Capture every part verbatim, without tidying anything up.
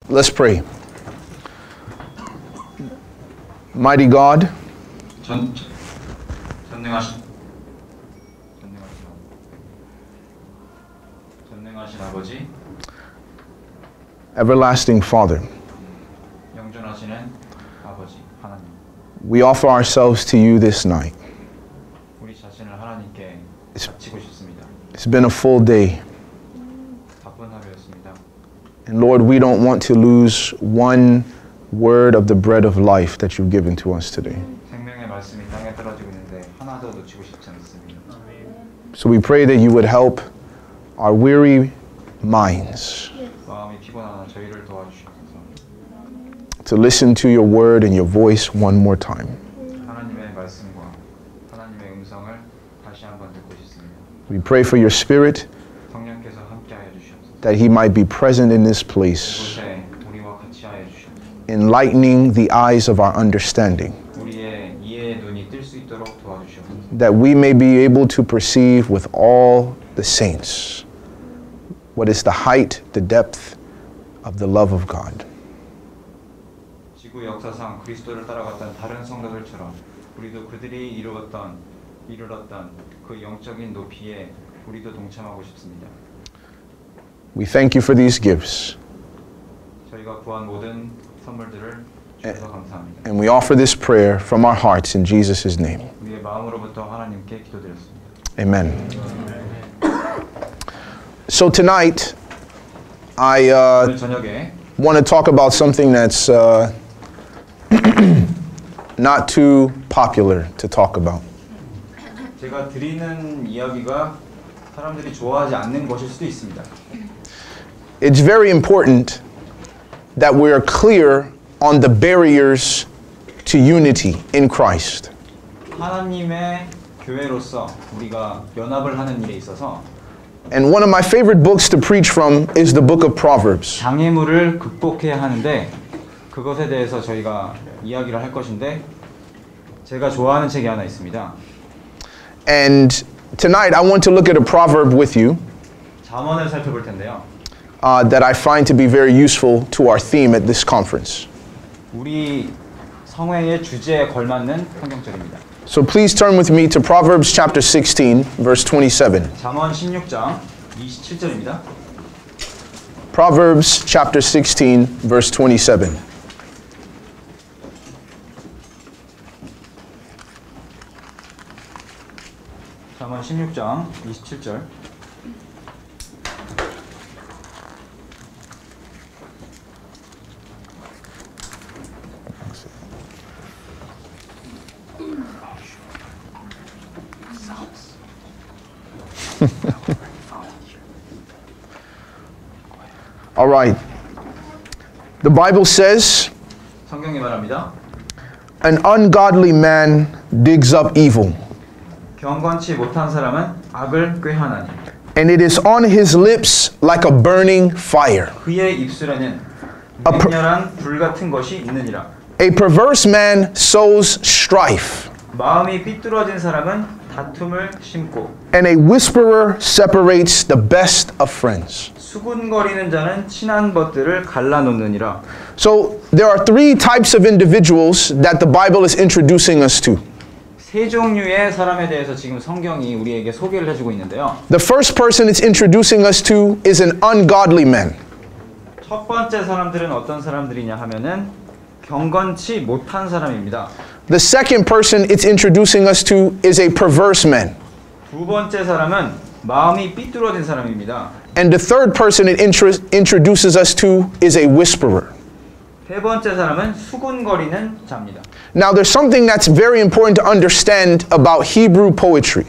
Let's pray. Mighty God, 전, 전능하신, 전능하신, 전능하신 아버지, everlasting Father, 영존하시는 아버지 하나님, we offer ourselves to you this night. 우리 자신을 하나님께 바치고 싶습니다. It's been a full day. 바쁜 하루였습니다. And Lord, we don't want to lose one word of the bread of life that you've given to us today. 생명의 말씀이 땅에 떨어지고 있는데 하나도 놓치고 싶지 않습니다. So we pray that you would help our weary minds 마음이 피곤한 저희를 도와주셔서 to listen to your word and your voice one more time. 하나님의 말씀과 하나님의 음성을 다시 한번 듣고 싶습니다. We pray for your Spirit 성령께서 함께하여 주시옵소서. that he might be present in this place, 이곳에 우리와 같이 하여 주시옵소서. enlightening the eyes of our understanding, 우리의 이해의 눈이 뜰 수 있도록 도와주시옵소서. that we may be able to perceive with all the saints what is the height, the depth of the love of God. 지구 역사상 그리스도를 따라갔던 다른 성도들처럼 우리도 그들이 이루었던 이루었던 그 영적인 높이에 우리도 동참하고 싶습니다. We thank you for these gifts, 저희가 구한 모든 선물들을 주셔서 감사합니다. and we offer this prayer from our hearts in Jesus' name. 우리의 마음으로부터 하나님께 기도드렸습니다. Amen. So tonight, I uh, 오늘 저녁에 want to talk about something that's uh, not too popular to talk about. 제가 드리는 이야기가 사람들이 좋아하지 않는 것일 수도 있습니다. It's very important that we are clear on the barriers to unity in Christ. 하나님의 교회로서 우리가 연합을 하는 일에 있어서 And one of my favorite books to preach from is the book of Proverbs. 장애물을 극복해야 하는데 그것에 대해서 저희가 이야기를 할 것인데 제가 좋아하는 책이 하나 있습니다. And tonight I want to look at a proverb with you 잠언을 살펴볼 텐데요. uh, that I find to be very useful to our theme at this conference. 우리 성회의 주제에 걸맞는 성경절입니다. So please turn with me to Proverbs chapter sixteen, verse twenty-seven. 잠언 십육 장 이십칠 절입니다. Proverbs chapter sixteen, verse twenty-seven. 잠언 십육 장 이십칠 절. All right. The Bible says, 성경이 말합니다. an ungodly man digs up evil, 경건치 못한 사람은 악을 꾀하나니 and it is on his lips like a burning fire. 그의 입술에는 A per- 맹렬한 불 같은 것이 있느니라. A perverse man sows strife, 마음이 삐뚤어진 사람은 다툼을 심고 and a whisperer separates the best of friends. 수군거리는 자는 친한 것들을 갈라놓느니라. So there are three types of individuals that the Bible is introducing us to. 세 종류의 사람에 대해서 지금 성경이 우리에게 소개를 해주고 있는데요. The first person it's introducing us to is an ungodly man. 첫 번째 사람들은 어떤 사람들이냐 하면은 경건치 못한 사람입니다. The second person it's introducing us to is a perverse man. 두 번째 사람은 마음이 삐뚤어진 사람입니다. And the third person it intro- introduces us to is a whisperer. 세 번째 사람은 수군거리는 자입니다. Now there's something that's very important to understand about Hebrew poetry.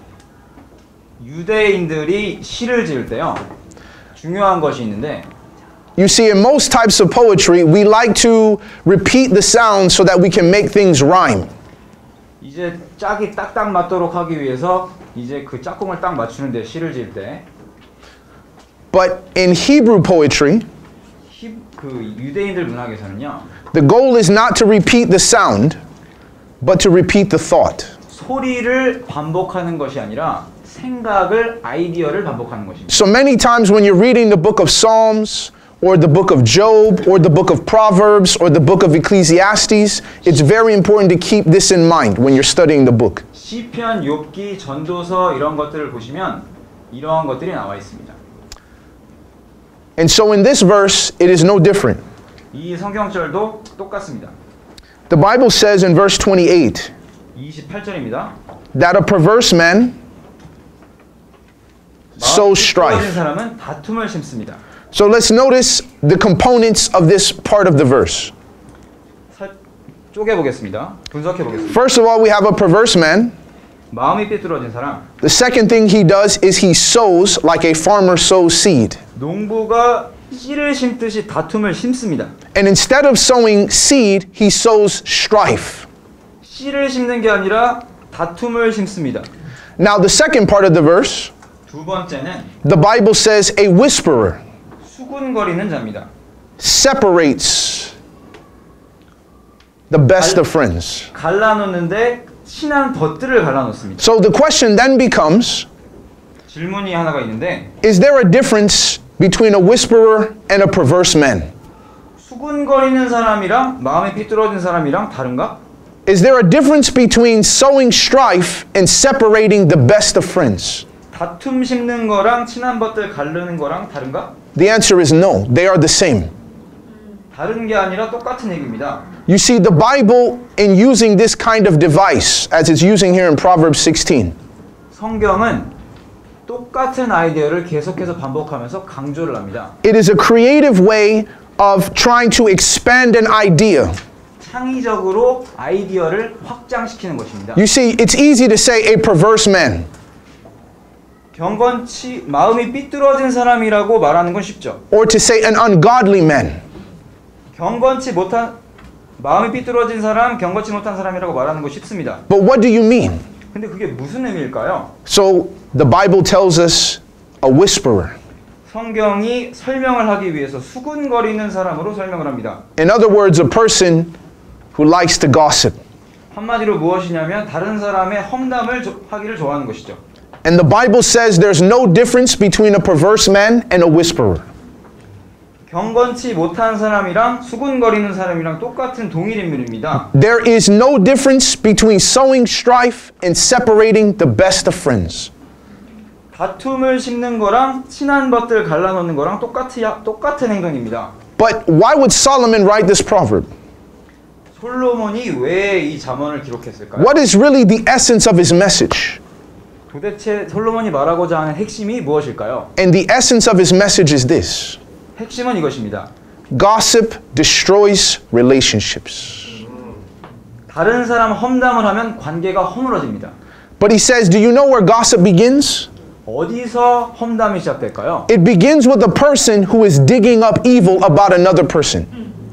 유대인들이 시를 지을 때요. 중요한 것이 있는데 You see, in most types of poetry, we like to repeat the sounds so that we can make things rhyme. 이제 짝이 딱딱 맞도록 하기 위해서 이제 그 짝꿍을 딱 맞추는데 시를 지을 때 But in Hebrew poetry, 히, 그 유대인들 문학에서는요. the goal is not to repeat the sound, but to repeat the thought. 소리를 반복하는 것이 아니라 생각을 아이디어를 반복하는 것입니다. So many times when you're reading the book of Psalms or the book of Job, or the book of Proverbs, or the book of Ecclesiastes, it's very important to keep this in mind when you're studying the book. 시편, 욥기, 전도서 이런 것들을 보시면 이러한 것들이 나와 있습니다. And so in this verse, it is no different. 이 성경절도 똑같습니다. The Bible says in verse twenty-eight 이십팔 절입니다. that a perverse man sows strife. 사람은 다툼을 심습니다. So let's notice the components of this part of the verse. 쪼개 보겠습니다. 분석해 보겠습니다. First of all, we have a perverse man. 마음이 삐뚤어진 사람. The second thing he does is he sows like a farmer sows seed. 농부가 씨를 심듯이 다툼을 심습니다. And instead of sowing seed, he sows strife. 씨를 심는 게 아니라 다툼을 심습니다. Now the second part of the verse, 두 번째는 the Bible says a whisperer 수군거리는 자입니다. separates the best of friends. 갈라놓는데 친한 벗들을 갈라놓습니다. So the question then becomes, 질문이 하나가 있는데 is there a difference between a whisperer and a perverse man? 수군거리는 사람이랑 마음이 삐뚤어진 사람이랑 다른가? Is there a difference between sowing strife and separating the best of friends? 다툼 심는 거랑 친한 벗들 가르는 거랑 다른가? The answer is no. They are the same. 다른 게 아니라 똑같은 얘기입니다. You see, the Bible, in using this kind of device, as it's using here in Proverbs sixteen, 성경은 똑같은 아이디어를 계속해서 반복하면서 강조를 합니다. it is a creative way of trying to expand an idea. 창의적으로 아이디어를 확장시키는 것입니다. You see, it's easy to say a perverse man. 경건치 마음이 삐뚤어진 사람이라고 말하는 건 쉽죠. Or to say an ungodly man. 경건치 못한 마음이 삐뚤어진 사람, 경건치 못한 사람이라고 말하는 거 쉽습니다. But what do you mean? 근데 그게 무슨 의미일까요? So the Bible tells us a whisperer. 성경이 설명을 하기 위해서 수군거리는 사람으로 설명을 합니다. In other words, a person who likes to gossip. 한마디로 무엇이냐면 다른 사람의 험담을 조, 하기를 좋아하는 것이죠. And the Bible says there's no difference between a perverse man and a whisperer. 경건치 못한 사람이랑 수군거리는 사람이랑 똑같은 동일 인물입니다. There is no difference between sowing strife and separating the best of friends. 다툼을 심는 거랑 친한 벗들 갈라놓는 거랑 똑같이, 똑같은 행동입니다. But why would Solomon write this proverb? 솔로몬이 왜 이 잠언을 기록했을까요? What is really the essence of his message? 도대체 솔로몬이 말하고자 하는 핵심이 무엇일까요? And the essence of his message is this. 핵심은 이것입니다. Gossip destroys relationships. 다른 사람 험담을 하면 관계가 허물어집니다. But he says, do you know where gossip begins? 어디서 험담이 시작될까요? It begins with a person who is digging up evil about another person.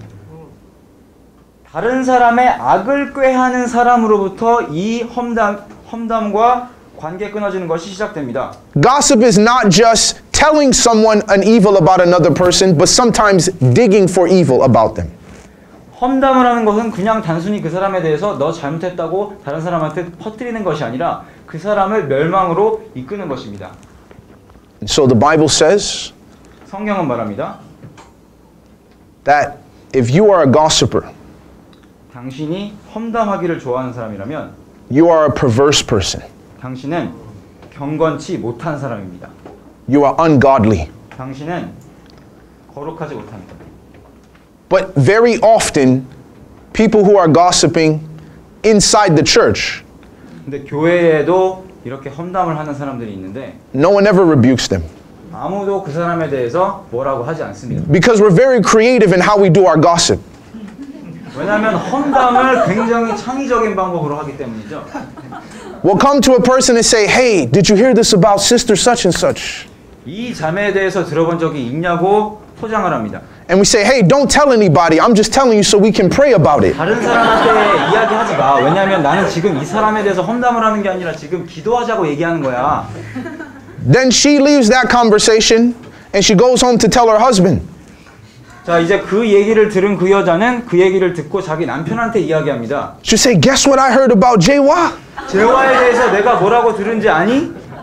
다른 사람의 악을 꾀하는 사람으로부터 이 험담, 험담과 관계 끊어지는 것이 시작됩니다. Gossip is not just telling someone an evil about another person, but sometimes digging for evil about them. 험담을 하는 것은 그냥 단순히 그 사람에 대해서 너 잘못했다고 다른 사람한테 퍼뜨리는 것이 아니라 그 사람을 멸망으로 이끄는 것입니다. And so the Bible says 성경은 말합니다. that if you are a gossiper, 당신이 험담하기를 좋아하는 사람이라면 you are a perverse person. 당신은 경건치 못한 사람입니다. You are ungodly. 당신은 거룩하지 못합니다. But very often, people who are gossiping inside the church, 근데 교회에도 이렇게 험담을 하는 사람들이 있는데 no one ever rebukes them. 아무도 그 사람에 대해서 뭐라고 하지 않습니다. Because we're very creative in how we do our gossip. 왜냐하면 험담을 굉장히 창의적인 방법으로 하기 때문이죠. We'll come to a person and say, hey, did you hear this about sister such and such? 이 자매에 대해서 들어본 적이 있냐고 포장을 합니다. And we say, hey, don't tell anybody. I'm just telling you so we can pray about it. 다른 사람한테 이야기하지 마. 왜냐하면 나는 지금 이 사람에 대해서 험담을 하는 게 아니라 지금 기도하자고 얘기하는 거야. Then she leaves that conversation and she goes home to tell her husband. 자, 이제 그 얘기를 들은 그 여자는 그 얘기를 듣고 자기 남편한테 이야기합니다. She'll say, guess what I heard about Jaywa? 재화에 대해서 내가 뭐라고 들은지 아니?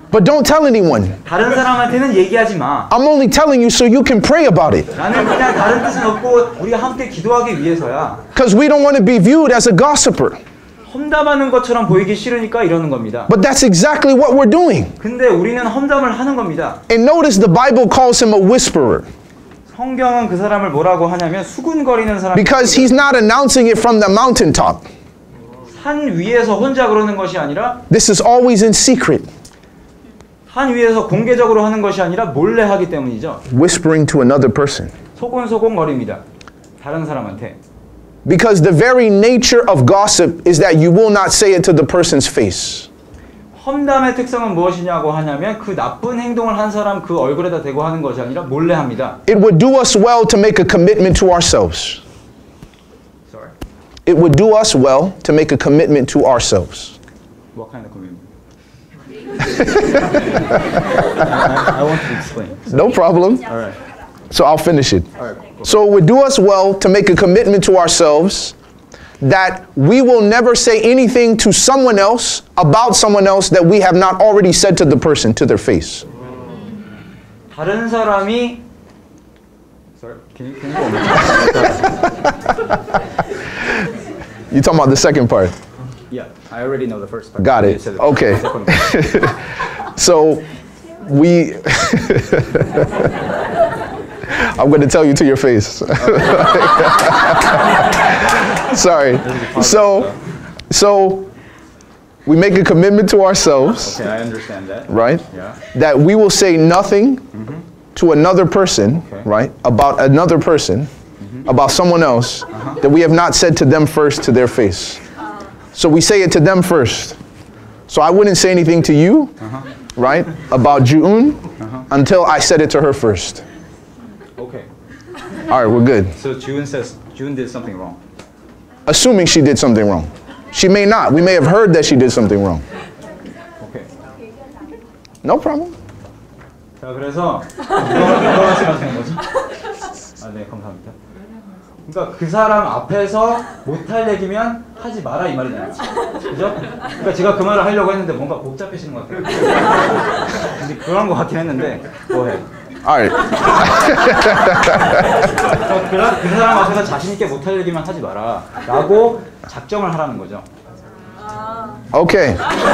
But don't tell anyone. 다른 사람한테는 얘기하지 마. I'm only telling you so you can pray about it. 나는 그냥 다른 뜻은 없고 우리가 함께 기도하기 위해서야. Because we don't want to be viewed as a gossiper. 험담하는 것처럼 보이기 싫으니까 이러는 겁니다. But that's exactly what we're doing. 근데 우리는 험담을 하는 겁니다. And notice the Bible calls him a whisperer. 성경은 그 사람을 뭐라고 하냐면 수군거리는 사람. Because he's not announcing it from the mountaintop. 산 위에서 혼자 그러는 것이 아니라 This is always in secret. 산 위에서 공개적으로 하는 것이 아니라 몰래 하기 때문이죠. Whispering to another person. 소곤소곤거립니다. 다른 사람한테. Because the very nature of gossip is that you will not say it to the person's face. 험담의 특성은 무엇이냐고 하냐면 그 나쁜 행동을 한 사람 그 얼굴에다 대고 하는 것이 아니라 몰래 합니다. It would do us well to make a commitment to ourselves. Sorry. It would do us well to make a commitment to ourselves. What kind of commitment? I, I want to explain. No problem. All right. So I'll finish it. All right. Cool. So it would do us well to make a commitment to ourselves that we will never say anything to someone else about someone else that we have not already said to the person to their face. 다른 사람이 Sorry, can you can you You talking about the second part? Yeah, I already know the first part. Got it. Okay. So we I'm going to tell you to your face. Sorry. So, so we make a commitment to ourselves. Okay, I understand that. Right? Yeah. That we will say nothing mm-hmm. to another person, okay. right? About another person, mm-hmm. about someone else uh-huh. that we have not said to them first to their face. So we say it to them first. So I wouldn't say anything to you, uh-huh. right? About Juun uh-huh. until I said it to her first. Okay. All right, we're good. So Juun says Juun did something wrong. Assuming she did something wrong. She may not. We may have heard that she did something wrong. Okay. No problem. 자, 그래서 뭐라고 말씀하시는 거죠? 아, 네, 감사합니다. 그러니까 그 사람 앞에서 못할 얘기면 하지 마라 이 말이잖아요. 그죠? 그러니까 제가 그 말을 하려고 했는데 뭔가 복잡해지는 것 같아요. 근데 그런 것 같긴 했는데 뭐해? All right. 그, 그 사람 앞에서 자신 있게 못할 얘기만 하지 마라 라고 작정을 하라는 거죠. Okay.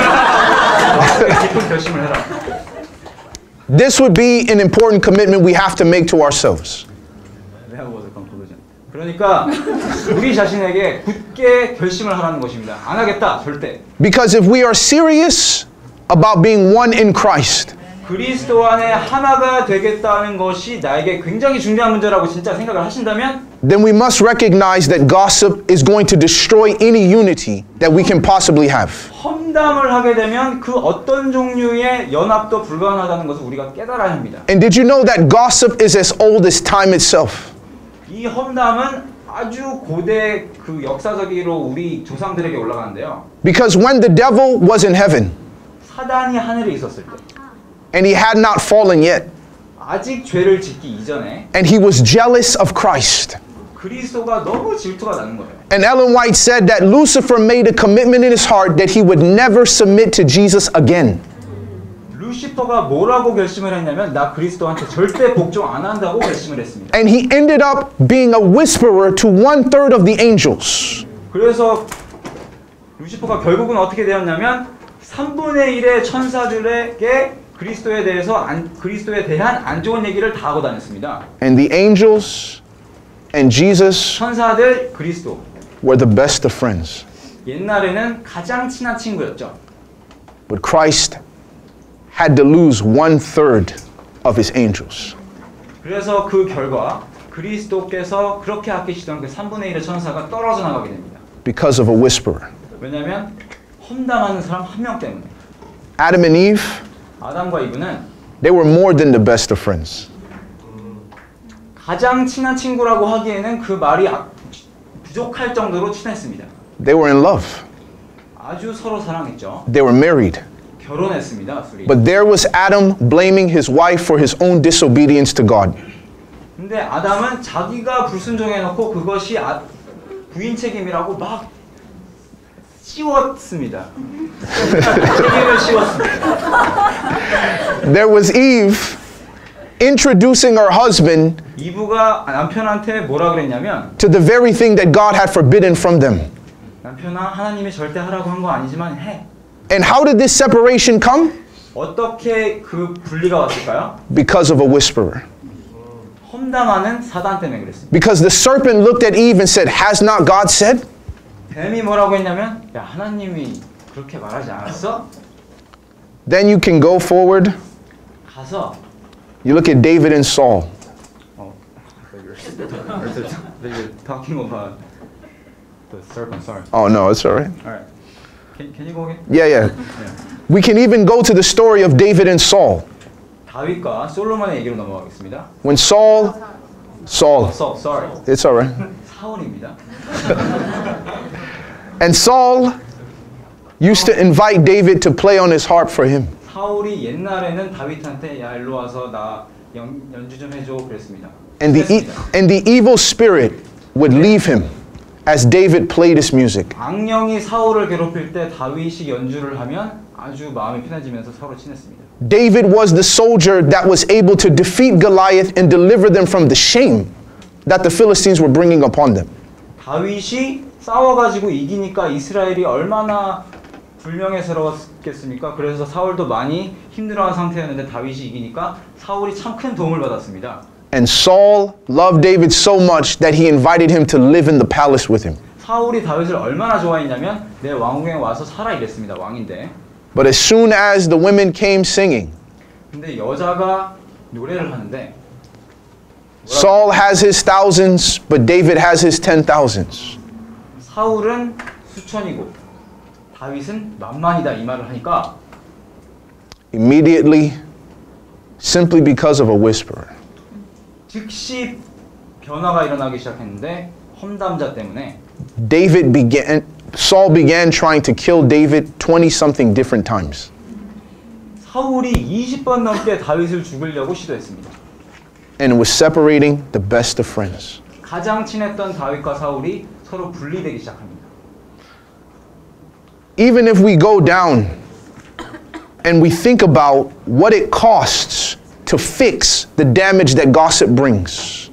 깊은 결심을 해라. This would be an important commitment we have to make to ourselves. That was a conclusion. 그러니까 우리 자신에게 굳게 결심을 하라는 것입니다. 안 하겠다, 절대. Because if we are serious about being one in Christ, 그리스도 안에 하나가 되겠다는 것이 나에게 굉장히 중요한 문제라고 진짜 생각을 하신다면 then we must recognize that gossip is going to destroy any unity that we can possibly have. 험담을 하게 되면 그 어떤 종류의 연합도 불가능하다는 것을 우리가 깨달아야 합니다. And did you know that gossip is as old as time itself? 이 험담은 아주 고대 그 역사적으로 우리 조상들에게 올라가는데요. Because when the devil was in heaven, 사단이 하늘에 있었을 때, and he had not fallen yet, 아직 죄를 짓기 이전에, and he was jealous of Christ. 그리스도가 너무 질투가 나는 거예요. And Ellen White said that Lucifer made a commitment in his heart that he would never submit to Jesus again. 루시퍼가 뭐라고 결심을 했냐면 나 그리스도한테 절대 복종 안 한다고 결심을 했습니다. And he ended up being a whisperer to one third of the angels. 그래서 루시퍼가 결국은 어떻게 되었냐면 삼분의 일의 천사들에게 그리스도에 대해서 안, 그리스도에 대한 안 좋은 얘기를 다 하고 다녔습니다. And the angels and Jesus 천사들, 그리스도 were the best of friends. 옛날에는 가장 친한 친구였죠. But Christ had to lose one third of his angels. 그래서 그 결과 그리스도께서 그렇게 아끼시던 그 삼분의 일의 천사가 떨어져 나가게 됩니다. Because of a whisperer. 왜냐하면 험담하는 사람 한 명 때문에. Adam and Eve, 아담과 이브는 they were more than the best of friends. 가장 친한 친구라고 하기에는 그 말이 부족할 정도로 친했습니다. They were in love. 아주 서로 사랑했죠. They were married. 결혼했습니다, 둘이. But there was Adam blaming his wife for his own disobedience to God. 근데 아담은 자기가 불순종해 놓고 그것이 아, 부인 책임이라고 막 씌웠습니다. 책임을 씌웠습니다. There was Eve introducing her husband 이브가 남편한테 뭐라 그랬냐면 to the very thing that God had forbidden from them. 남편아 하나님이 절대 하라고 한 거 아니지만 해. And how did this separation come? 어떻게 그 분리가 왔을까요? Because of a whisperer. 험담하는 사단 때문에 그랬습니다. Because the serpent looked at Eve and said, "Has not God said?" 뱀이 뭐라고 했냐면 야 하나님이 그렇게 말하지 않았어? Then you can go forward. 가서 You look at David and Saul. 어, you're talking about the serpent. Sorry. Oh no, it's all right. All right. Can can you go again? Yeah, yeah. We can even go to the story of David and Saul. 다윗과 솔로몬의 얘기로 넘어가겠습니다. When Saul, Saul, So, sorry. it's all right. 사울입니다. And Saul used to invite David to play on his harp for him. 사울이 옛날에는 다윗한테 야 일로 와서 나 연, 연주 좀 해줘 그랬습니다. And the, e- and the evil spirit would leave him as David played his music. 악령이 사울을 괴롭힐 때 다윗이 연주를 하면 아주 마음이 편해지면서 서로 친했습니다. David was the soldier that was able to defeat Goliath and deliver them from the shame that the Philistines were bringing upon them. 다윗이 싸워가지고 이기니까 이스라엘이 얼마나 불명예스러웠겠습니까? 그래서 사울도 많이 힘들어한 상태였는데 다윗이 이기니까 사울이 참 큰 도움을 받았습니다. And Saul loved David so much that he invited him to live in the palace with him. 사울이 다윗을 얼마나 좋아했냐면 내 왕궁에 와서 살아 이랬습니다. 왕인데. But as soon as the women came singing, 근데 여자가 노래를 하는데 Saul has his thousands, but David has his ten thousands. 사울은 수천이고 다윗은 만만이다 이 말을 하니까 Immediately, simply because of a whisperer, 즉시 변화가 일어나기 시작했는데 험담자 때문에 David began, Saul began trying to kill David twenty something different times. 사울이 이십 번 넘게 다윗을 죽이려고 시도했습니다. And it was separating the best of friends. 가장 친했던 다윗과 사울이 서로 분리되기 시작합니다. Even if we go down and we think about what it costs to fix the damage that gossip brings,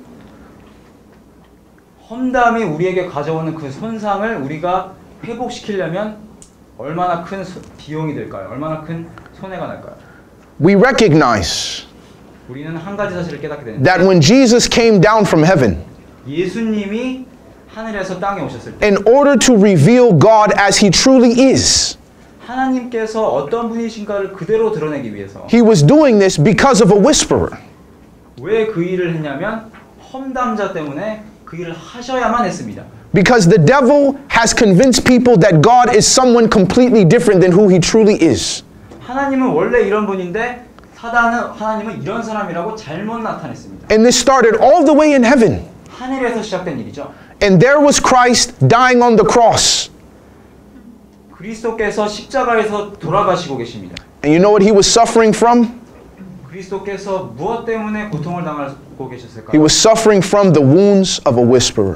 험담이 우리에게 가져오는 그 손상을 우리가 회복시키려면 얼마나 큰 소, 비용이 들까요? 얼마나 큰 손해가 날까요? we recognize 우리는 한 가지 사실을 깨닫게 되는데 that when Jesus came down from heaven, 예수님이 하늘에서 땅에 오셨을 때 in order to reveal God as he truly is, 하나님께서 어떤 분이신가를 그대로 드러내기 위해서 he was doing this because of a whisperer. 왜 그 일을 했냐면 험담자 때문에 그 일을 하셔야만 했습니다. Because the devil has convinced people that God is someone completely different than who he truly is. 하나님은 원래 이런 분인데 사단은 하나님은 이런 사람이라고 잘못 나타냈습니다. And this started all the way in heaven. 하늘에서 시작된 일이죠. And there was Christ dying on the cross. 그리스도께서 십자가에서 돌아가시고 계십니다. And you know what he was suffering from? 그리스도께서 무엇 때문에 고통을 당하고 계셨을까요? He was suffering from the wounds of a whisperer.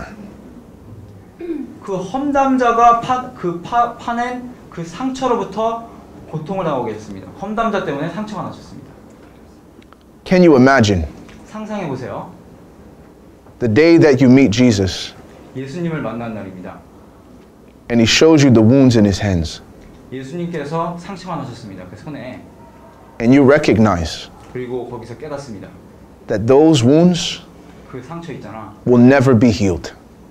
그 험담자가 파, 그 파, 파낸 그 상처로부터 고통을 당하고 계셨습니다. 험담자 때문에 상처가 나셨습니다. Can you imagine 상상해 보세요. the day that you meet Jesus 예수님을 만난 날입니다. and he shows you the wounds in his hands 예수님께서 상처가 나셨습니다. 그 손에. and you recognize 그리고 거기서 깨닫습니다. that those wounds 그 상처 있잖아. will never be healed.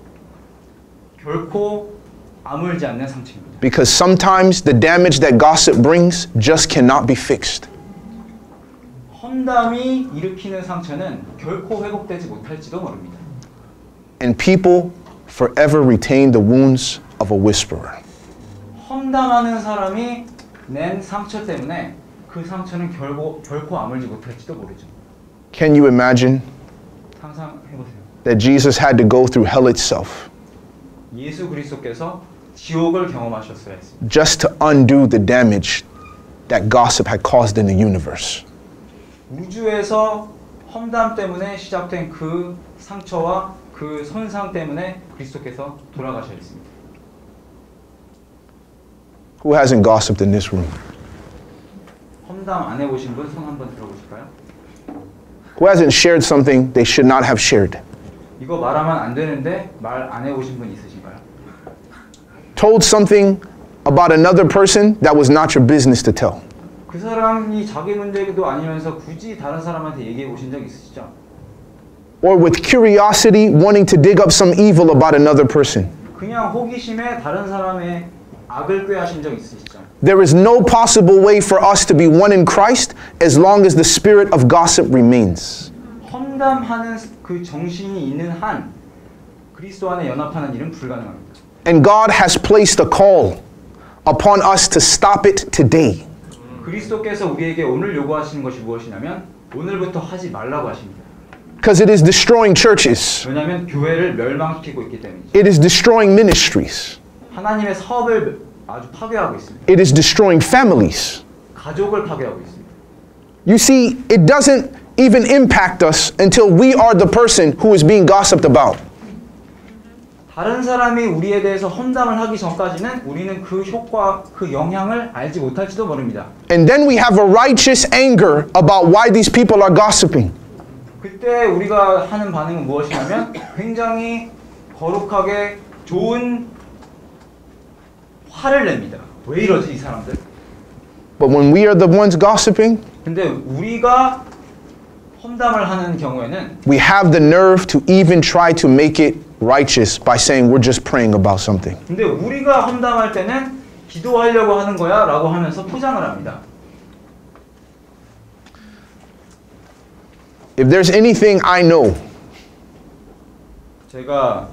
결코 아물지 않는 상처입니다. Because sometimes the damage that gossip brings just cannot be fixed. 험담이 일으키는 상처는 결코 회복되지 못할지도 모릅니다. And people forever retain the wounds of a whisperer. 험담하는 사람이 낸 상처 때문에 그 상처는 결코 결코 아물지 못할지도 모르죠. Can you imagine 상상해 보세요. that Jesus had to go through hell itself 예수 그리스도께서 지옥을 경험하셨어야 했습니다. just to undo the damage that gossip had caused in the universe? 우주에서 험담 때문에 시작된 그 상처와 그 손상 때문에 그리스도께서 돌아가셔야 했습니다. Who hasn't gossiped in this room? 험담 안 해보신 분 손 한번 들어보실까요? Who hasn't shared something they should not have shared? 이거 말하면 안 되는데 말 안 해보신 분 있으신가요? Told something about another person that was not your business to tell. 그 사람이 자기 문제도 아니면서 굳이 다른 사람한테 얘기해 보신 적 있으시죠? Or with curiosity, wanting to dig up some evil about another person. 그냥 호기심에 다른 사람의 악을 꾀하신 적 있으시죠? There is no possible way for us to be one in Christ as long as the spirit of gossip remains. 험담하는 그 정신이 있는 한 그리스도 안에 연합하는 일은 불가능합니다. And God has placed a call upon us to stop it today. 그리스도께서 우리에게 오늘 요구하시는 것이 무엇이냐면 오늘부터 하지 말라고 하십니다. Because it is destroying churches. 왜냐하면 교회를 멸망시키고 있기 때문이죠. It is destroying ministries. 하나님의 사업을 아주 파괴하고 있습니다. It is destroying families. 가족을 파괴하고 있습니다. You see, it doesn't even impact us until we are the person who is being gossiped about. 다른 사람이 우리에 대해서 험담을 하기 전까지는 우리는 그 효과, 그 영향을 알지 못할지도 모릅니다. And then we have a righteous anger about why these people are gossiping. 그때 우리가 하는 반응은 무엇이냐면 굉장히 거룩하게 좋은 화를 냅니다. 왜 이러지 이 사람들? But when we are the ones gossiping, 근데 우리가 험담을 하는 경우에는 we have the nerve to even try to make it righteous by saying we're just praying about something. 근데 우리가 험담할 때는 기도하려고 하는 거야 라고 하면서 포장을 합니다. If there's anything I know, 제가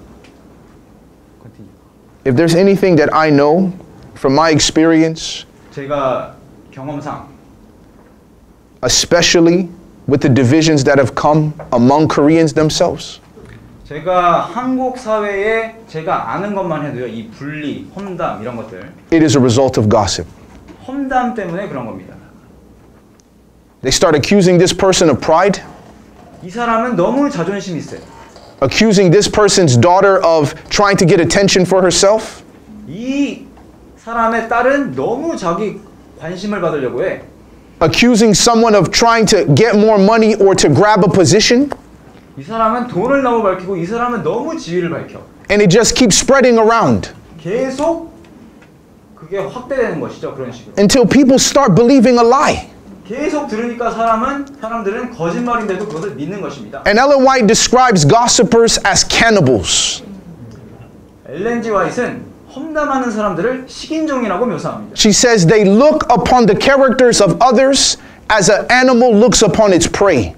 if there's anything that I know from my experience, 제가 경험상 especially with the divisions that have come among Koreans themselves, 제가 한국 사회에 제가 아는 것만 해도요, 이 분리, 험담 이런 것들 it is a result of gossip. 험담 때문에 그런 겁니다. They start accusing this person of pride, 이 사람은 너무 자존심이 있어요. accusing this person's daughter of trying to get attention for herself, 이 사람의 딸은 너무 자기 관심을 받으려고 해. accusing someone of trying to get more money or to grab a position, 이 사람은 돈을 너무 밝히고 이 사람은 너무 지위를 밝혀. and it just keeps spreading around 계속 그게 확대되는 것이죠. 그런 식으로. until people start believing a lie. 계속 들으니까 사람은 사람들은 거짓말인데도 그것을 믿는 것입니다. And Ellen White describes gossipers as cannibals. 엘렌 지 화이트는 험담하는 사람들을 식인종이라고 묘사합니다. She says they look upon the characters of others as an animal looks upon its prey.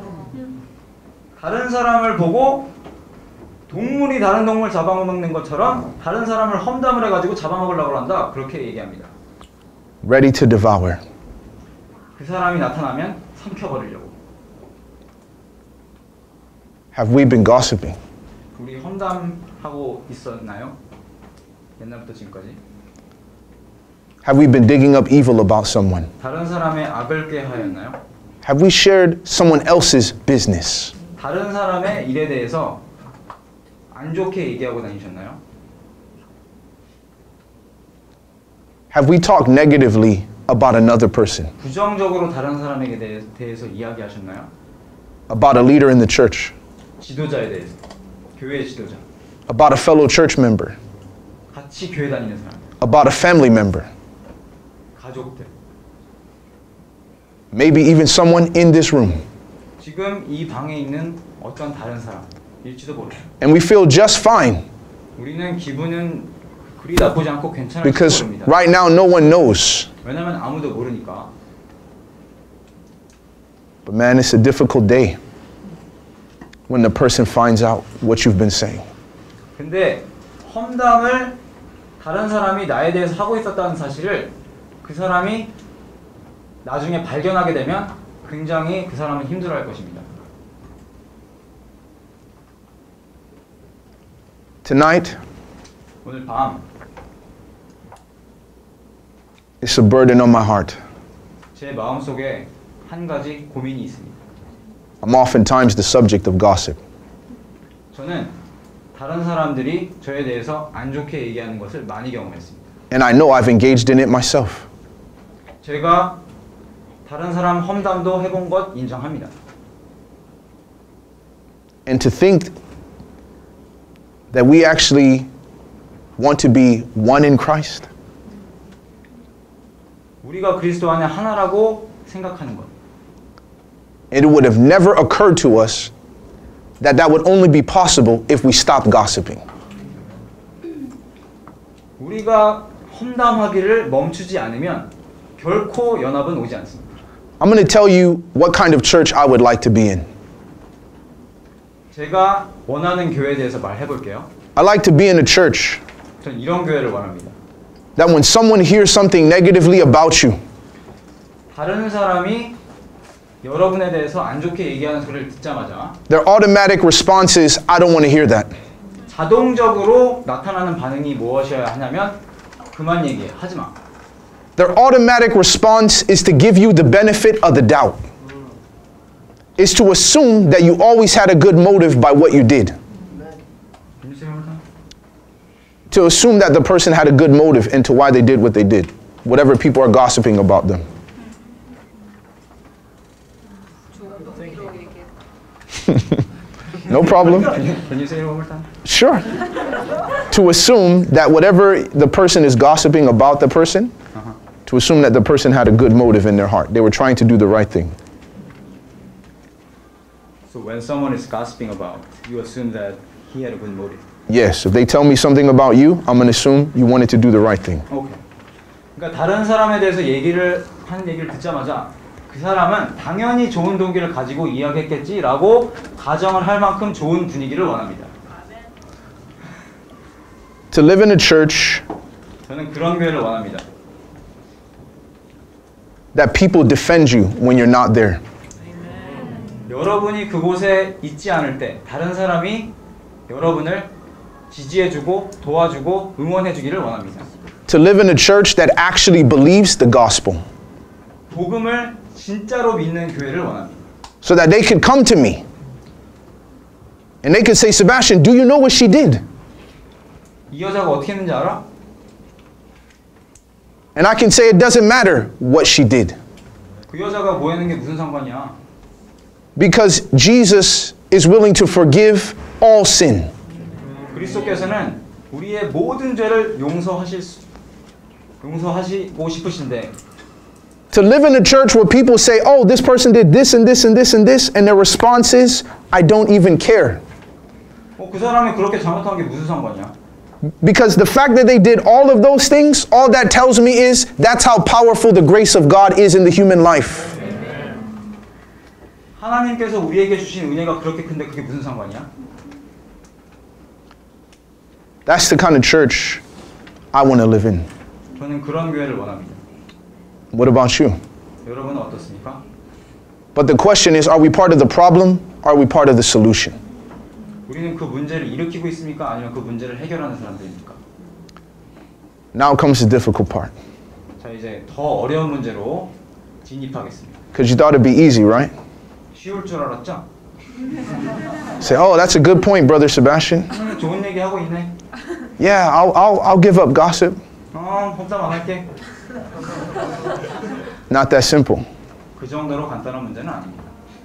다른 사람을 보고 동물이 다른 동물 잡아먹는 것처럼 다른 사람을 험담을 해가지고 잡아먹으려고 한다. 그렇게 얘기합니다. Ready to devour. 그 사람이 나타나면 삼켜버리려고. Have we been gossiping? 우리 험담하고 있었나요? 옛날부터 지금까지. Have we been digging up evil about someone? 다른 사람의 악을 꾀하였나요? Have we shared someone else's business? 다른 사람의 일에 대해서 안 좋게 얘기하고 다니셨나요? Have we talked negatively about another person? 부정적으로 다른 사람에게 대해, 대해서 이야기하셨나요? About a leader in the church? 지도자에 대해서, 교회 지도자, About a fellow church member? 같이 교회 다니는 사람, About a family member? 가족들. Maybe even someone in this room. 지금 이 방에 있는 어떤 다른 사람일지도 모르죠. And we feel just fine 우리는 기분은 그리 나쁘지 않고 괜찮을지도 because 모릅니다. right now no one knows. 왜냐면 아무도 모르니까. But man, it's a difficult day when the person finds out what you've been saying. 근데 험담을 다른 사람이 나에 대해서 하고 있었다는 사실을 그 사람이 나중에 발견하게 되면 굉장히 그 사람은 힘들어할 것입니다. Tonight, 오늘 밤 it's a burden on my heart. 제 마음속에 한 가지 고민이 있습니다. I'm oftentimes the subject of gossip. 저는 다른 사람들이 저에 대해서 안 좋게 얘기하는 것을 많이 경험했습니다. And I know I've engaged in it myself. 제가 다른 사람 험담도 해본 것 인정합니다. And to think that we actually want to be one in Christ. 우리가 그리스도 안에 하나라고 생각하는 것. It would have never occurred to us that that would only be possible if we stopped gossiping. 우리가 험담하기를 멈추지 않으면 결코 연합은 오지 않습니다. I'm going to tell you what kind of church I would like to be in. 제가 원하는 교회에 대해서 말해 볼게요. I like to be in a church 전 이런 교회를 원합니다. that when someone hears something negatively about you, 다른 사람이 여러분에 대해서 안 좋게 얘기하는 소리를 듣자마자 their automatic response is, I don't want to hear that. 자동적으로 나타나는 반응이 무엇이어야 하냐면 그만 얘기해. 하지 마. Their automatic response is to give you the benefit of the doubt. Is to assume that you always had a good motive by what you did. Can you say one more time? To assume that the person had a good motive into why they did what they did. Whatever people are gossiping about them. No problem. Can you, can you say it one more time? Sure. To assume that whatever the person is gossiping about the person, Uh-huh. to assume that the person had a good motive in their heart. They were trying to do the right thing. So when someone is gossiping about, you assume that he had a good motive. Yes, if they tell me something about you, I'm going to assume you wanted to do the right thing. 오케이. 그러니까 다른 사람에 대해서 얘기를 하는 얘기를 듣자마자 그 사람은 당연히 좋은 동기를 가지고 이야기했겠지라고 가정을 할 만큼 좋은 분위기를 원합니다. To live in a church 저는 그런 교회를 원합니다. that people defend you when you're not there. 여러분이 그곳에 있지 않을 때 다른 사람이 여러분을 지지해주고 도와주고 응원해주기를 원합니다. To live in a church that actually believes the gospel. 복음을 진짜로 믿는 교회를 원합니다. So that they could come to me and they could say, Sebastian, do you know what she did? 이 여자가 어떻게 했는지 알아? And I can say it doesn't matter what she did. 그 여자가 뭐 했는 게 무슨 상관이야? Because Jesus is willing to forgive all sin. 그리스도께서는 우리의 모든 죄를 용서하실 수, 용서하시고 싶으신데 To live in a church where people say, oh, this person did this and this and this and this, and their response is, I don't even care. 어, 그 사람이 그렇게 잘못한 게 무슨 상관이야? Because the fact that they did all of those things, all that tells me is that's how powerful the grace of God is in the human life. 하나님께서 우리에게 주신 은혜가 그렇게 큰데 그게 무슨 상관이야? That's the kind of church I want to live in. 저는 그런 교회를 원합니다. What about you? 여러분은 어떻습니까? But the question is, are we part of the problem? Or are we part of the solution? 우리는 그 문제를 일으키고 있습니까? 아니면 그 문제를 해결하는 사람들입니까? Now comes the difficult part. 자, 이제 더 어려운 문제로 진입하겠습니다. Because you thought it'd be easy, right? 쉬울 줄 알았죠? Say, oh, that's a good point, Brother Sebastian. 음, 좋은 얘기 하고 있네. Yeah, I'll, I'll, I'll give up gossip. 어, 험담 안 할게. Not that simple. 그 정도로 간단한 문제는 아닙니다.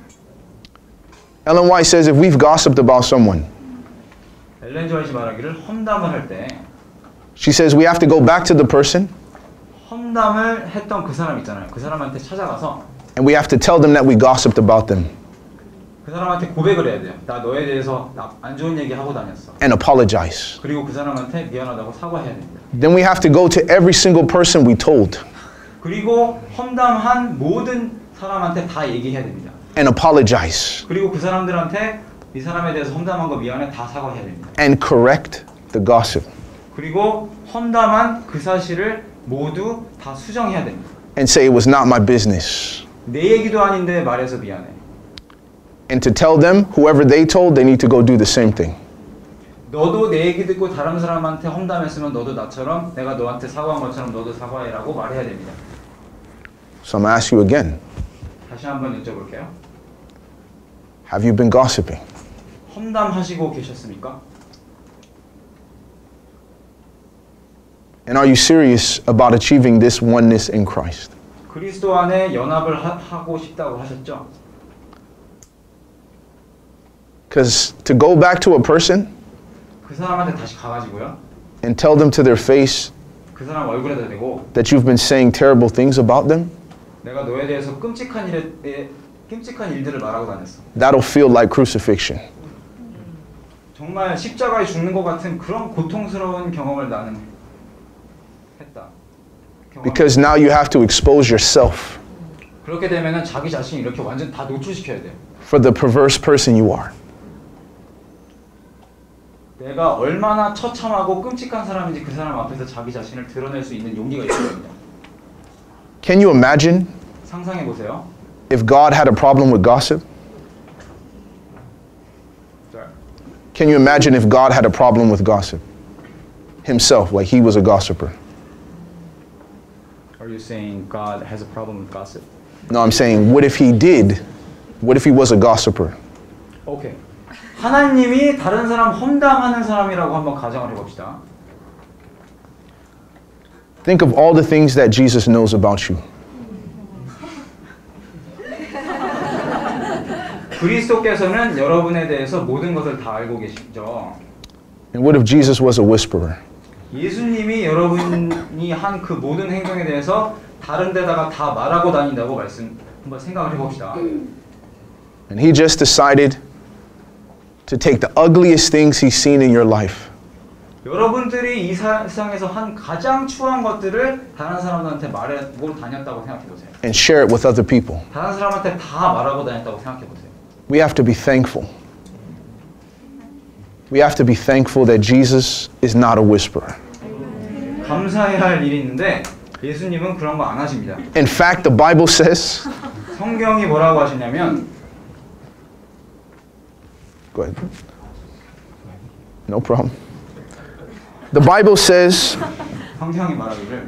Ellen White says if we've gossiped about someone, 엘렌 지 화이트 말하기를 험담을 할 때 she says we have to go back to the person 험담을 했던 그 사람 있잖아요. 그 사람한테 찾아가서 and we have to tell them that we gossiped about them 그 사람한테 고백을 해야 돼요. 나 너에 대해서 나 안 좋은 얘기 하고 다녔어. and apologize. 그리고 그 사람한테 미안하다고 사과해야 됩니다. Then we have to go to every single person we told 그리고 험담한 모든 사람한테 다 얘기해야 됩니다. and apologize 그리고 그 사람들한테 이 사람에 대해서 험담한 거 미안해 다 사과해야 됩니다. and correct the gossip 그리고 험담한 그 사실을 모두 다 수정해야 됩니다. and say it was not my business. 내 얘기도 아닌데 말해서 미안해. And to tell them, whoever they told, they need to go do the same thing. 너도 내 얘기 듣고 다른 사람한테 험담했으면 너도 나처럼 내가 너한테 사과한 것처럼 너도 사과해라고 말해야 됩니다. So I'm going to ask you again, 다시 한번 여쭤볼게요. have you been gossiping? 험담하시고 계셨습니까? And are you serious about achieving this oneness in Christ? 그리스도 안에 연합을 하, 하고 싶다고 하셨죠? Because to go back to a person 그 사람한테 다시 가가지고요. and tell them to their face 그 사람 얼굴에다 대고 that you've been saying terrible things about them, 내가 너에 대해서 끔찍한 일에 끔찍한 일들을 말하고 다녔어. that'll feel like crucifixion. 정말 십자가에 죽는 것 같은 그런 고통스러운 경험을 나는 했다. 경험. Because now you have to expose yourself 그렇게 되면은 자기 자신 이렇게 완전 다 노출시켜야 돼. for the perverse person you are. 내가 얼마나 처참하고 끔찍한 사람인지 그 사람 앞에서 자기 자신을 드러낼 수 있는 용기가 있어야 됩니다. Can you imagine 상상해 보세요. if God had a problem with gossip? Can you imagine if God had a problem with gossip? Himself, like he was a gossiper. Are you saying God has a problem with gossip? No, I'm saying, what if he did? What if he was a gossiper? 오케이. 하나님이 다른 사람 험담하는 사람이라고 한번 가정을 해봅시다. Think of all the things that Jesus knows about you. 그리스도께서는 여러분에 대해서 모든 것을 다 알고 계시죠. And what if Jesus was a whisperer? 예수님이 여러분이 한 그 모든 행동에 대해서 다른 데다가 다 말하고 다닌다고 말씀 한번 생각을 해봅시다. And he just decided to take the ugliest things he's seen in your life 여러분들이 이 세상에서 한 가장 추한 것들을 다른 사람들한테 말하고 다녔다고 생각해 보세요. and share it with other people. 다른 사람한테 다 말하고 다녔다고 생각해 보세요. We have to be thankful. We have to be thankful that Jesus is not a whisperer. 감사해야 할 일이 있는데 예수님은 그런 거 안 하십니다. In fact, the Bible says, 성경이 뭐라고 하시냐면 go ahead. No problem. The Bible says 성경이 말하기를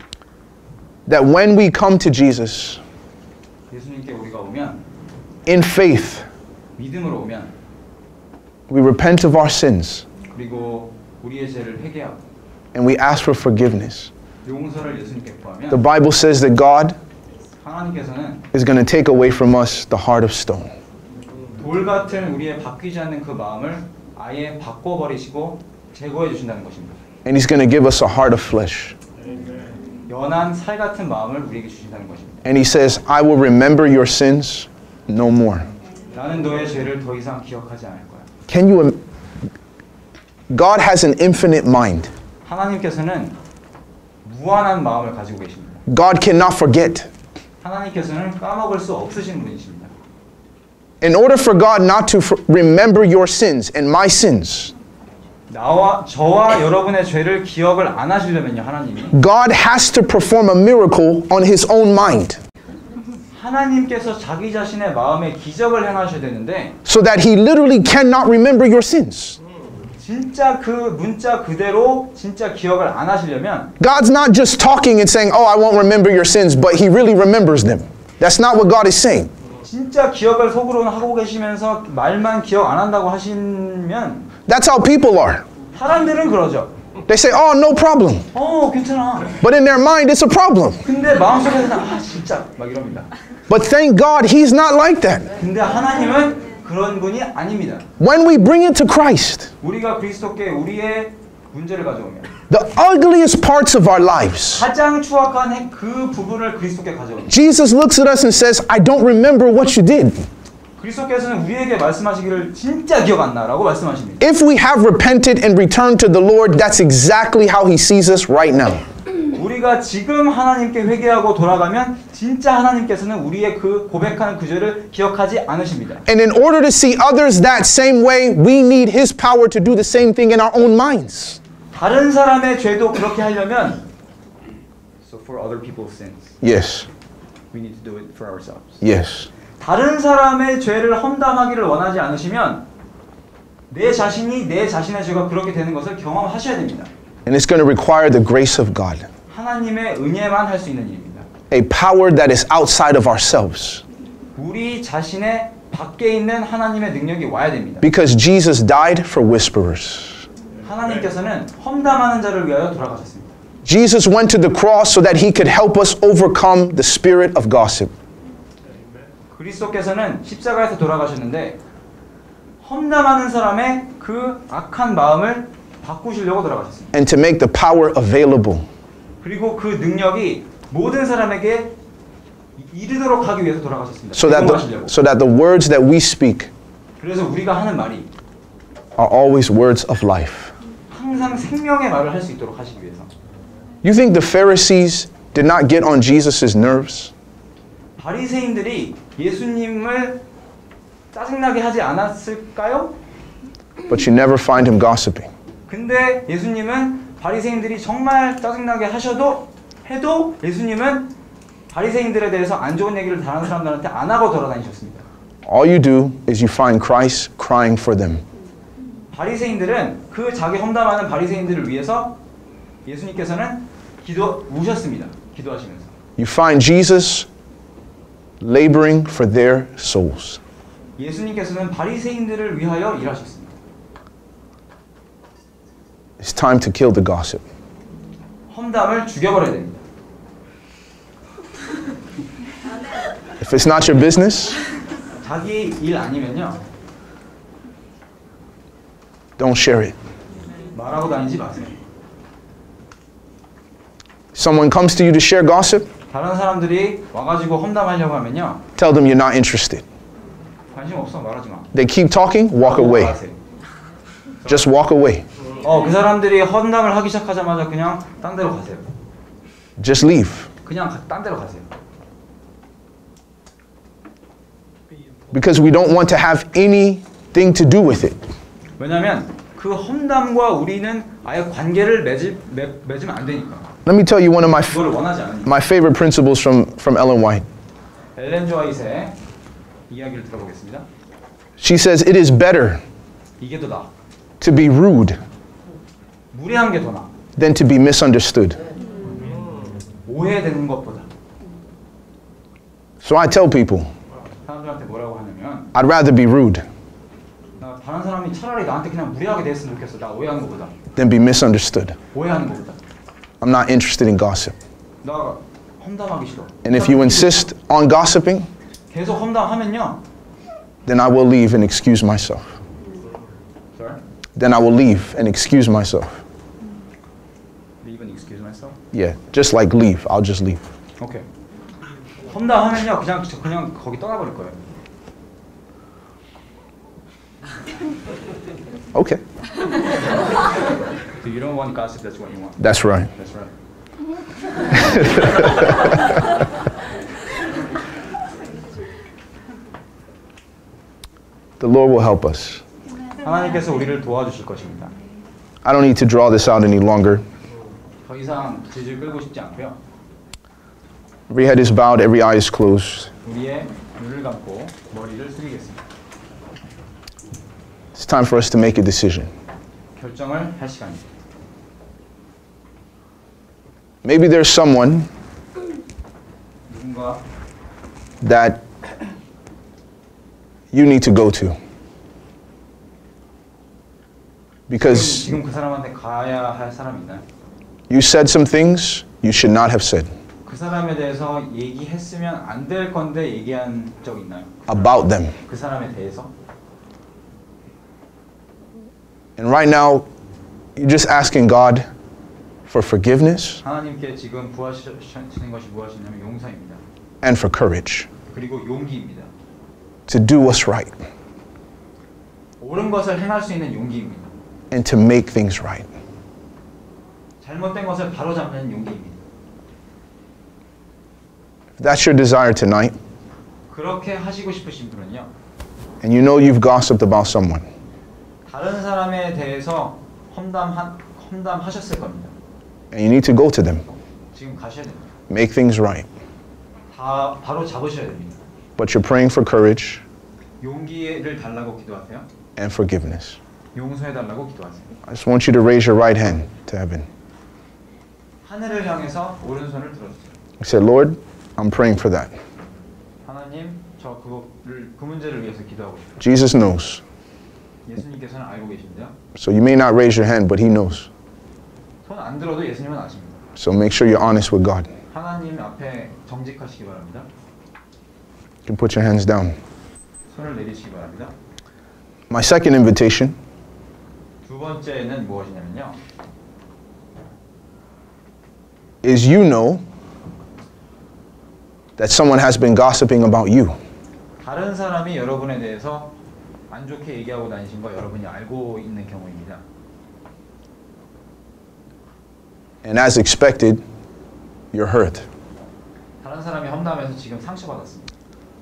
that when we come to Jesus 예수님께 우리가 오면 in faith, 믿음으로 오면 we repent of our sins 그리고 우리의 죄를 회개하고 and we ask for forgiveness. 용서를 예수님께 The 구하면 Bible says that God 하나님께서는 is going to take away from us the heart of stone. 돌 같은 우리의 바뀌지 않는 그 마음을 아예 바꿔버리시고 제거해 주신다는 것입니다. And he's going to give us a heart of flesh. 연한 살 같은 마음을 우리에게 주신다는 것입니다. And he says, I will remember your sins no more. 나는 너의 죄를 더 이상 기억하지 않을 거야. Can you im- God has an infinite mind. 하나님께서는 무한한 마음을 가지고 계십니다. God cannot forget. 하나님께서는 까먹을 수 없으신 분이십니다. In order for God not to f- remember your sins and my sins, 나와 저와 여러분의 죄를 기억을 안 하시려면요, 하나님이 God has to perform a miracle on his own mind 하나님께서 자기 자신의 마음에 기적을 행하셔야 되는데 so that he literally cannot remember your sins. 진짜 그 문자 그대로 진짜 기억을 안 하시려면 God's not just talking and saying, oh, I won't remember your sins, but he really remembers them. That's not what God is saying. 진짜 기억을 속으로는 하고 계시면서 말만 기억 안 한다고 하시면 That's how people are. 사람들은 그러죠. They say, oh, no problem. 어, 괜찮아. But in their mind, it's a problem. 근데 마음속에서는 아, 진짜 막 이럽니다. But thank God, he's not like that. 근데 하나님은 그런 분이 아닙니다. When we bring it to Christ, 우리가 그리스도께 우리의 문제를 가져오면 the ugliest parts of our lives, 가장 추악한 그 부분을 그리스도께 가져오면 Jesus looks at us and says, I don't remember what you did. 그리스도께서는 우리에게 말씀하시기를 진짜 기억 안 나라고 말씀하십니다. If we have repented and returned to the Lord, that's exactly how he sees us right now. 우리가 지금 하나님께 회개하고 돌아가면 진짜 하나님께서는 우리의 그 고백하는 그 죄를 기억하지 않으십니다. And in order to see others that same way, we need his power to do the same thing in our own minds. 다른 사람의 죄도 그렇게 하려면 So for other people's sins, Yes. we need to do it for ourselves. Yes. 다른 사람의 죄를 험담하기를 원하지 않으시면 내 자신이 내 자신의 죄가 그렇게 되는 것을 경험하셔야 됩니다. And it's going to require the grace of God, 하나님의 은혜만 할 수 있는 일입니다. a power that is outside of ourselves. 우리 자신의 밖에 있는 하나님의 능력이 와야 됩니다. Because Jesus died for whisperers. 하나님께서는 험담하는 자를 위하여 돌아가셨습니다. Jesus went to the cross so that he could help us overcome the spirit of gossip. 그리스도께서는 십자가에서 돌아가셨는데 험담하는 사람의 그 악한 마음을 바꾸시려고 돌아가셨습니다. And to make the power available. 그리고 그 능력이 모든 사람에게 이르도록 하기 위해서 돌아가셨습니다. So that the, so that the words that we speak 그래서 우리가 하는 말이 are always words of life. 항상 생명의 말을 할 수 있도록 하시기 위해서. You think the Pharisees did not get on Jesus' nerves? 바리새인들이 예수님을 짜증나게 하지 않았을까요? But you never find him gossiping. 근데 예수님은 바리새인들이 정말 짜증나게 하셔도 해도 예수님은 바리새인들에 대해서 안 좋은 얘기를 다른 사람들한테 안 하고 돌아다니셨습니다. All you do is you find Christ crying for them. 바리새인들은 그 자기 험담하는 바리새인들을 위해서 예수님께서는 기도 우셨습니다. 기도하시면서. You find Jesus laboring for their souls. 예수님께서는 바리새인들을 위하여 일하셨습니다. It's time to kill the gossip. 험담을 죽여버려야 됩니다. If it's not your business, 자기 일 아니면요. don't share it. 말하고 다니지 마세요. Someone comes to you to share gossip, 다른 사람들이 와가지고 험담하려고 하면요. tell them you're not interested. 관심 없어 말하지 마. They keep talking, walk away. 말하세요. Just walk away. 어, 그 사람들이 험담을 하기 시작하자마자 그냥 딴 데로 가세요. Just leave. 그냥 가, 딴 데로 가세요. Because we don't want to have anything to do with it. 왜냐하면 그 험담과 우리는 아예 관계를 맺을, 맺, 맺으면 안 되니까. Let me tell you one of my 그걸 원하지 않으니까. my favorite principles from from Ellen White. 엘렌 지 화이트의 이야기를 들어보겠습니다. She says it is better 이게 더 나아. to be rude 무례한 게 더 나아. than to be misunderstood. 오해되는 것보다. So I tell people, 사람들한테 뭐라고 하냐면 I'd rather be rude 나 다른 사람이 차라리 나한테 그냥 무례하게 대했으면 좋겠어. 나 오해하는 것보다. than be misunderstood. 오해하는 것보다. I'm not interested in gossip. 나 험담하기 싫어. And if you insist on gossiping, 계속 험담하면요. then I will leave and excuse myself. Sorry? Then I will leave and excuse myself. Leave and excuse myself. Yeah, just like leave. I'll just leave. 오케이. 험담하면요. 그냥 그냥 거기 떠나버릴 거예요. Okay. So you don't want gossip. That's what you want. That's right. That's right. The Lord will help us. 하나님께서 우리를 도와주실 것입니다. I don't need to draw this out any longer. 더 이상 질질 끌고 싶지 않고요. Every head is bowed, every eye is closed. 우리의 눈을 감고 머리를 숙이겠습니다. It's time for us to make a decision. 결정을 할 시간입니다. Maybe there's someone 누군가 that you need to go to. Because 지금 그 사람한테 가야 할 사람이 있나요? you said some things you should not have said 그 사람에 대해서 얘기했으면 안 될 건데 얘기한 적 있나요? about them. 그 사람에 대해서? And right now, you're just asking God for forgiveness 하나님께 지금 구하시는 것이 무엇이냐면 용서입니다. and for courage 그리고 용기입니다. to do what's right 옳은 것을 행할 수 있는 용기입니다. and to make things right. 잘못된 것을 바로잡는 용기입니다. If that's your desire tonight, 그렇게 하시고 싶으신 분은요. and you know you've gossiped about someone, 다른 사람에 대해서 험담한, 험담하셨을 겁니다. and you need to go to them, 지금 가셔야 됩니다. make things right. 다 바로 잡으셔야 됩니다. But you're praying for courage 용기를 달라고 기도하세요. and forgiveness. 용서해달라고 기도하세요. I just want you to raise your right hand to heaven. 하늘을 향해서 오른손을 들어주세요. Say, Lord, I'm praying for that. 하나님, 저 그거를 그 문제를 위해서 기도하고 싶어요. Jesus knows. 예수님께서는 알고 계십니다. So you may not raise your hand, but he knows. 손 안 들어도 예수님은 아십니다. So make sure you're honest with God. 하나님 앞에 정직하시기 바랍니다. You can put your hands down. 손을 내리시기 바랍니다. My second invitation 두 번째는 무엇이냐면요. is you know that someone has been gossiping about you. 다른 사람이 여러분에 대해서 안 좋게 얘기하고 다니신 거 여러분이 알고 있는 경우입니다. And as expected, you're hurt. 다른 사람이 험담해서 지금 상처받았습니다.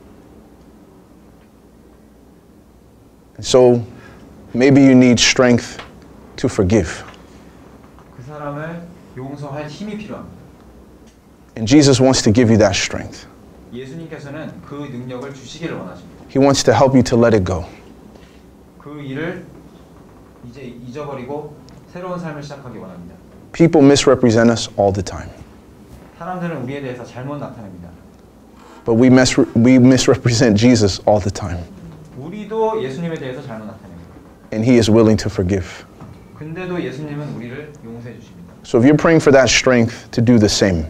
And so maybe you need strength to forgive. 그 사람을 용서할 힘이 필요합니다. And Jesus wants to give you that strength. 예수님께서는 그 능력을 주시기를 원하십니다. He wants to help you to let it go. 그 일을 이제 잊어버리고 새로운 삶을 시작하기 원합니다. People misrepresent us all the time. 사람들은 우리에 대해서 잘못 나타냅니다. But we, mis- we misrepresent Jesus all the time. 우리도 예수님에 대해서 잘못 나타냅니다. And He is willing to forgive. 근데도 예수님은 우리를 용서해 주십니다. So if you're praying for that strength to do the same,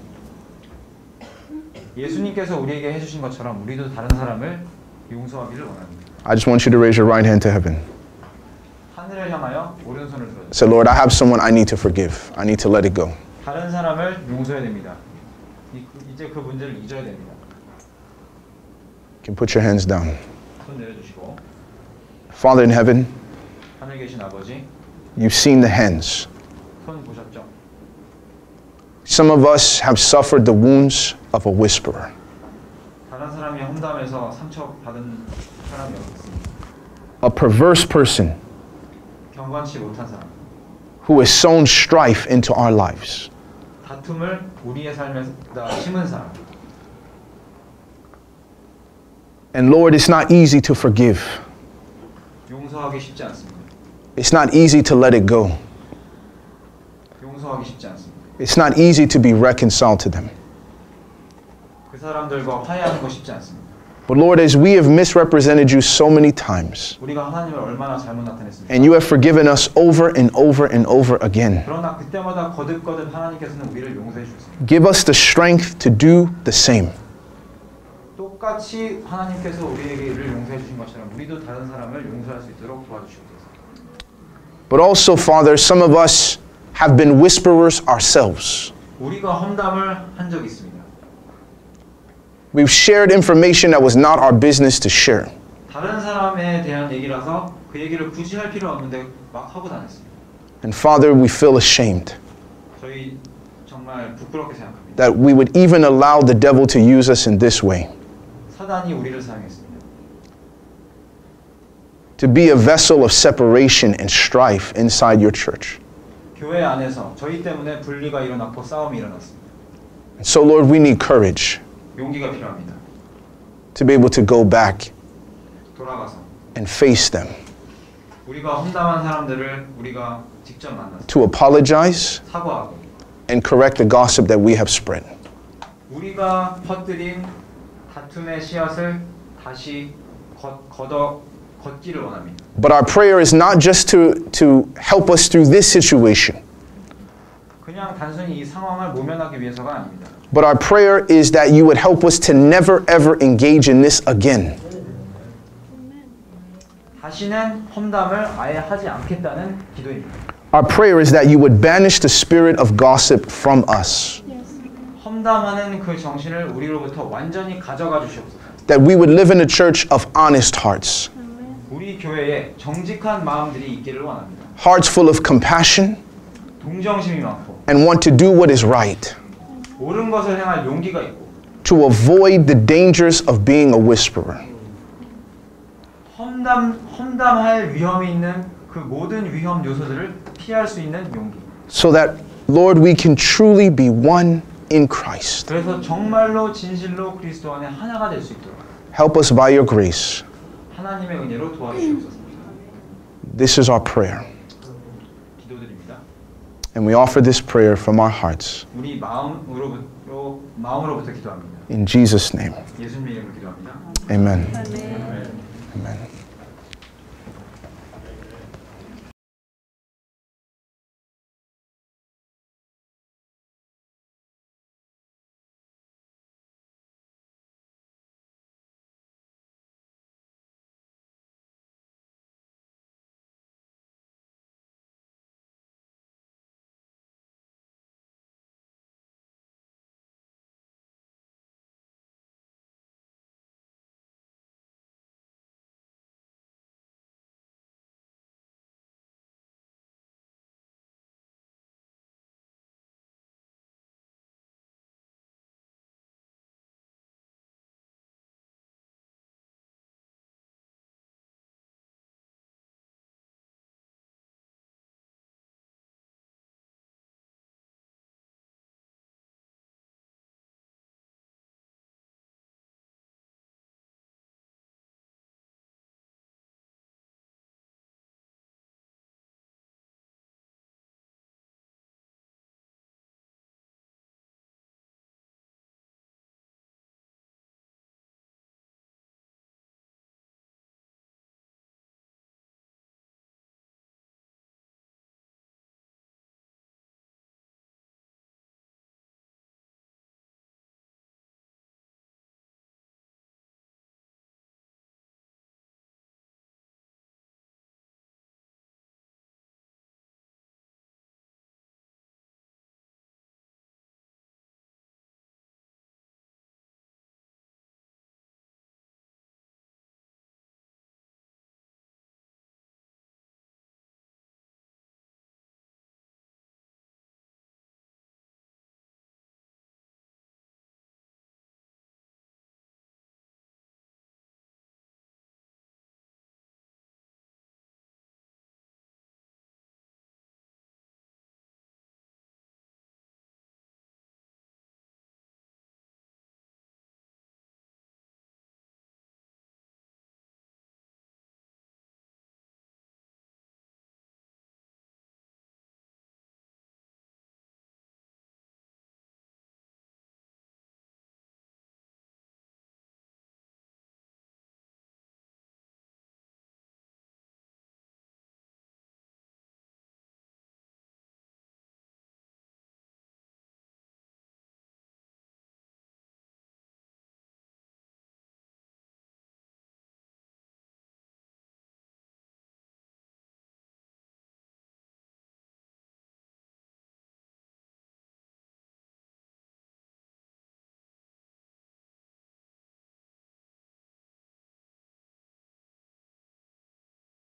예수님께서 우리에게 해주신 것처럼 우리도 다른 사람을 용서하기를 원합니다. I just want you to raise your right hand to heaven. 하늘을 향하여 오른손을 들어주세요. Say, Lord, I have someone I need to forgive. I need to let it go. 다른 사람을 용서해야 됩니다. 이, 이제 그 문제를 잊어야 됩니다. You can put your hands down. 손 내려주시고. Father in heaven, 하늘 계신 아버지, you've seen the hands. 손 보셨죠? Some of us have suffered the wounds of a whisperer. 다른 사람이 험담해서 상처받은 사람이 어디 있습니까? A perverse person 경건치 못한 사람. who has sown strife into our lives. 다툼을 우리의 삶에다 심은 사람. And Lord, it's not easy to forgive. 용서하기 쉽지 않습니다. It's not easy to let it go. 용서하기 쉽지 않습니다. It's not easy to be reconciled to them. 그 사람들과 화해하는 거 쉽지 않습니다. But Lord, as we have misrepresented you so many times, 우리가 하나님을 얼마나 잘못 나타냈습니까? and you have forgiven us over and over and over again, 그러나 그때마다 거듭거듭 하나님께서는 우리를 용서해 주셨습니다. give us the strength to do the same. 똑같이 하나님께서 우리에게를 용서해 주신 것처럼 우리도 다른 사람을 용서할 수 있도록 도와주시옵소서. But also, Father, some of us have been whisperers ourselves. 우리가 험담을 한 적이 있습니다. We've shared information that was not our business to share. 다른 사람에 대한 얘기라서 그 얘기를 굳이 할 필요 없는데 막 하고 다녔습니다. And Father, we feel ashamed 저희 정말 부끄럽게 생각합니다. that we would even allow the devil to use us in this way, 사단이 우리를 사용했습니다. to be a vessel of separation and strife inside your church. 교회 안에서 저희 때문에 분리가 일어났고 싸움이 일어났습니다. And so, Lord, we need courage 용기가 필요합니다. to be able to go back 돌아가서 and face them, 우리가 험담한 사람들을 우리가 직접 만나서 to apologize 사과하고 and correct the gossip that we have spread. 우리가 퍼뜨린 다툼의 씨앗을 다시 걷, 걷어 걷기를 원합니다. But our prayer is not just to, to help us through this situation, 그냥 단순히 이 상황을 모면하기 위해서가 아닙니다. but our prayer is that you would help us to never ever engage in this again. 다시는 험담을 아예 하지 않겠다는 기도입니다. Our prayer is that you would banish the spirit of gossip from us, 험담하는 그 정신을 우리로부터 완전히 가져가 주시옵소서. that we would live in a church of honest hearts, 우리 교회에 정직한 마음들이 있기를 원합니다. hearts full of compassion 동정심이 많고 and want to do what is right, 옳은 것을 행할 용기가 있고 to avoid the dangers of being a whisperer. 험담, 험담할 위험이 있는 그 모든 위험 요소들을 피할 수 있는 용기. So that, Lord, we can truly be one in Christ. 그래서 정말로 진실로 그리스도 안에 하나가 될 수 있도록 Help us by your grace. 하나님의 은혜로 도와주시옵소서. This is our prayer. 기도드립니다. And we offer this prayer from our hearts. 우리 마음으로부터 마음으로부터 기도합니다. In Jesus' name. 예수님 이름으로 기도합니다. Amen. 아멘. Amen.